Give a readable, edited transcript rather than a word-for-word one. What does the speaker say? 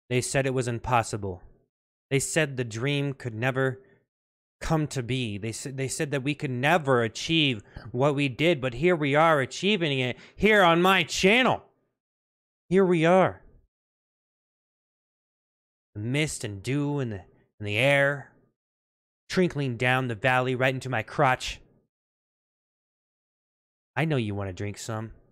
They said it was impossible. They said the dream could never come to be. They said that we could never achieve what we did, but here we are achieving it here on my channel. Here we are. The mist and dew in the air, trickling down the valley right into my crotch. I know you want to drink some.